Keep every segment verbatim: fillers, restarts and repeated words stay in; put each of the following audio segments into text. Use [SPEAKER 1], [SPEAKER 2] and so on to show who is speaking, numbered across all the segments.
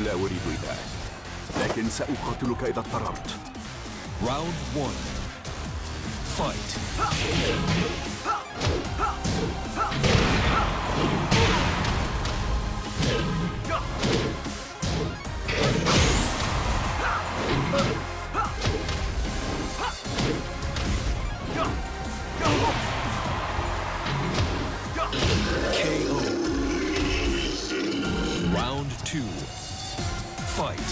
[SPEAKER 1] لا أريد ذلك، لكن سأقاتلك إذا اضطررت.
[SPEAKER 2] Round one. Fight. K O. Round two. Fight.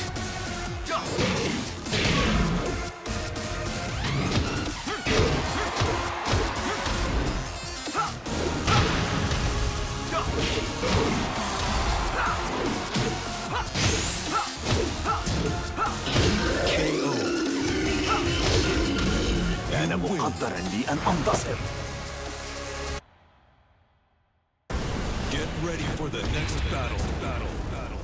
[SPEAKER 1] كان مقدرا لي أن أنتصر.
[SPEAKER 2] Get ready for the next battle. Battle. Battle.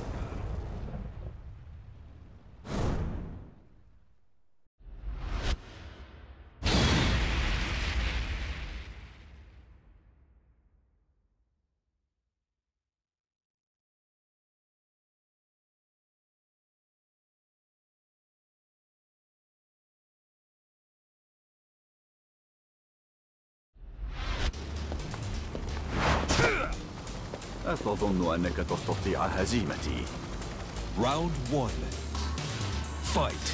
[SPEAKER 1] أتظن أنك تستطيع هزيمتي.
[SPEAKER 2] Round one. Fight.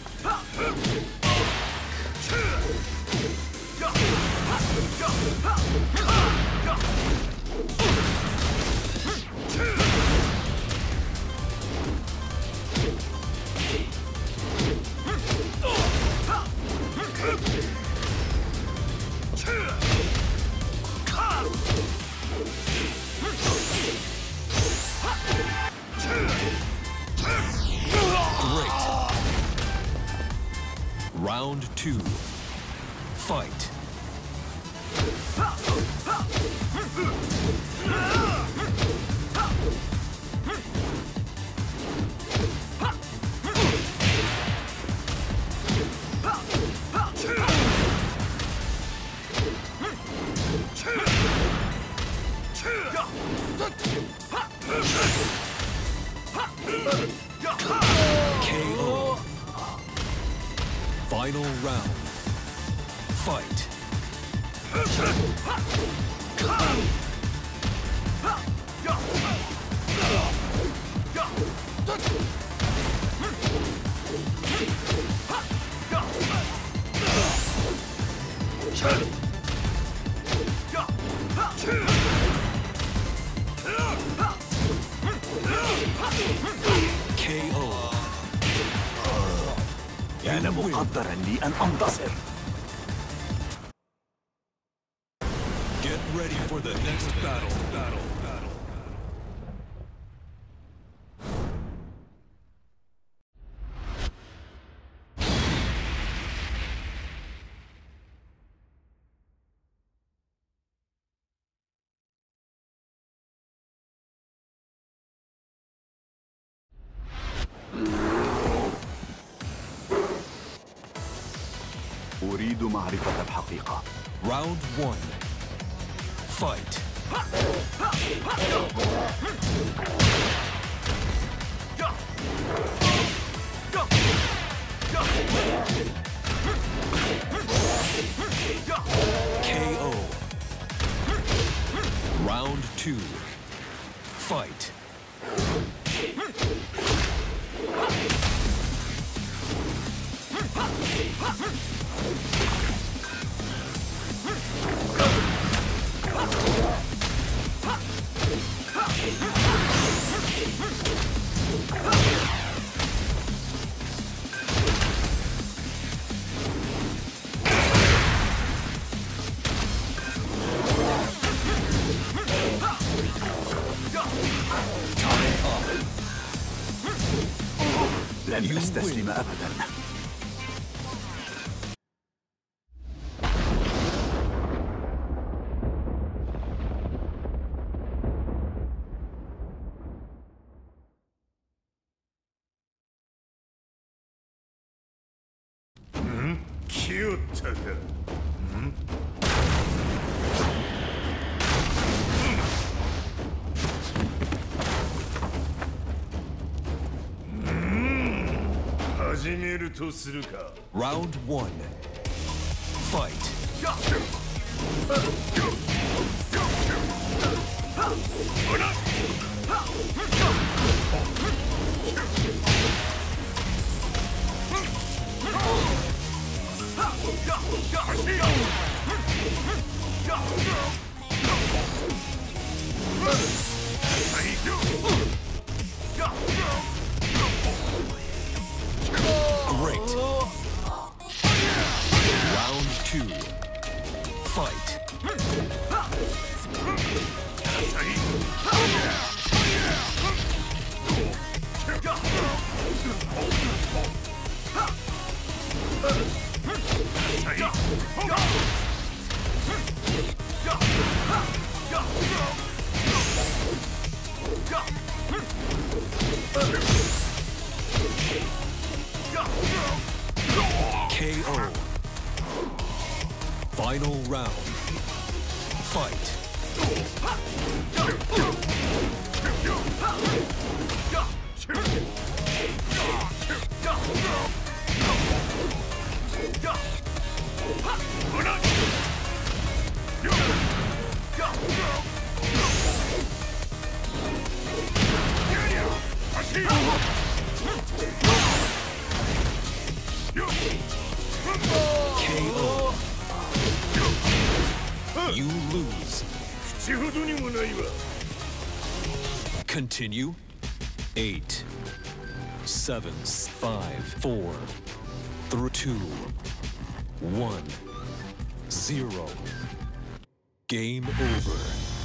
[SPEAKER 2] Round two. Fight. K O. Final round. Fight. K O.
[SPEAKER 1] كان مقدرا لي أن أنتصر.
[SPEAKER 2] Get ready for the next battle. Battle. Battle.
[SPEAKER 1] أريد معرفة الحقيقة.
[SPEAKER 2] Round one. Fight. K O. Round two. Fight.
[SPEAKER 1] لن أستسلم أبداً.
[SPEAKER 3] 키우타가
[SPEAKER 2] めるとするか。Round one. Fight. Great. Round two. Fight. K O. Final round. Fight. K O. You lose. Continue. Eight, seven, five, four, three, two, one, zero. Game over.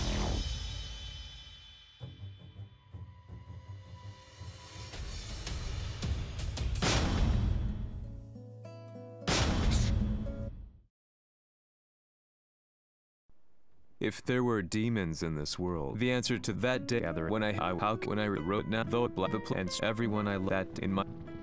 [SPEAKER 3] If there were demons in this world, the answer to that day other when I I how when I wrote now though blah the plans everyone I let in my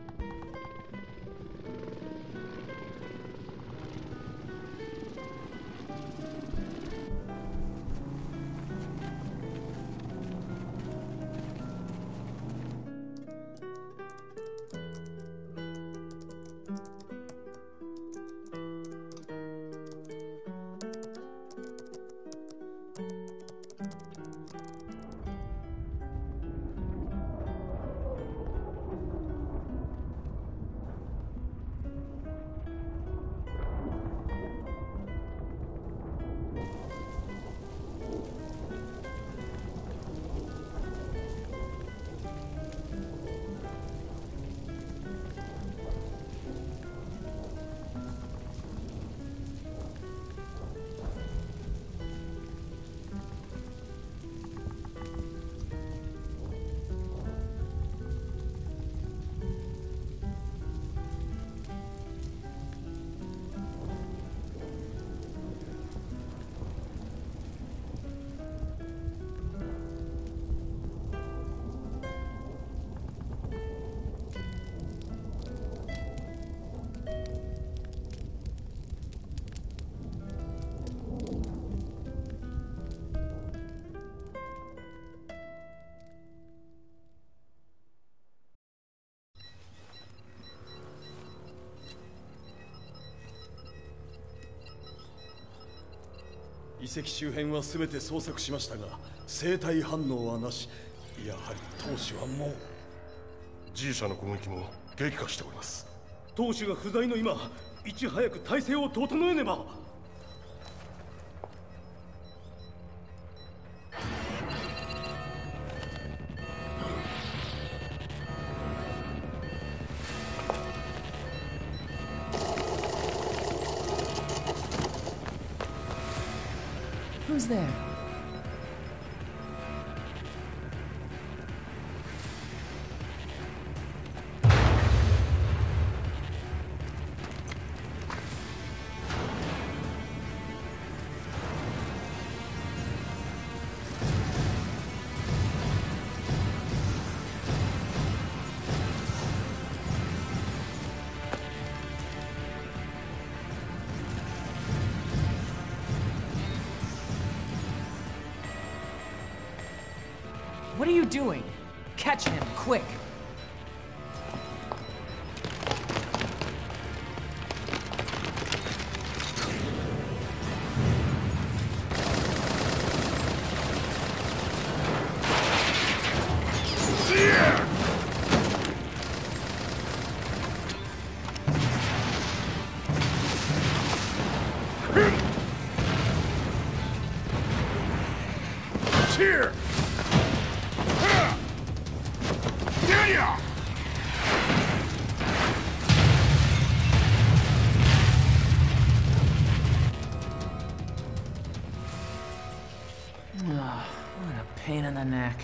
[SPEAKER 4] 遺跡周辺は全て捜索しましたが生体反応はなし。やはり当主はもう
[SPEAKER 5] G 社の攻撃も激化しております。
[SPEAKER 4] 当主が不在の今いち早く体制を整えねば。
[SPEAKER 6] Who's there? What are you doing? Catch him, quick!
[SPEAKER 5] Here! Daniel!
[SPEAKER 6] Oh, what a pain in the neck.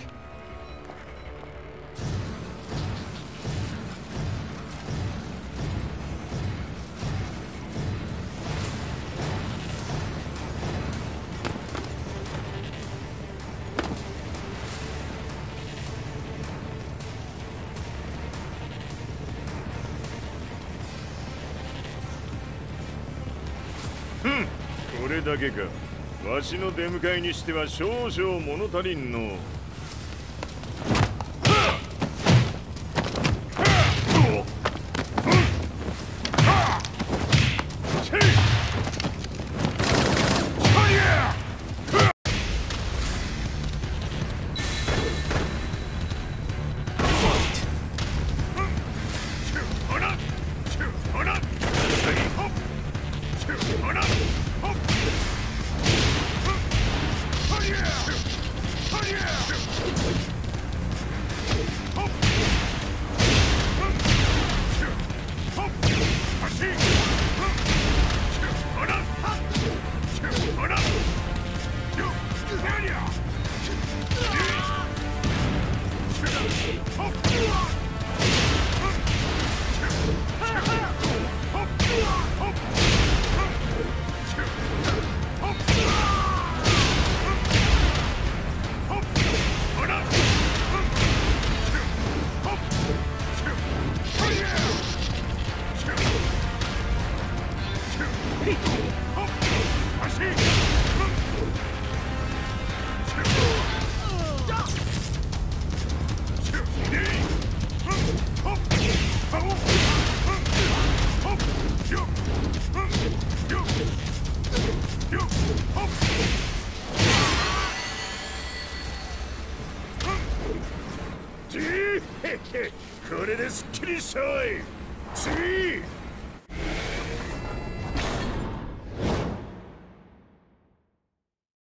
[SPEAKER 7] ふん、これだけか。わしの出迎えにしては少々物足りんの。これですっきりしたわい。次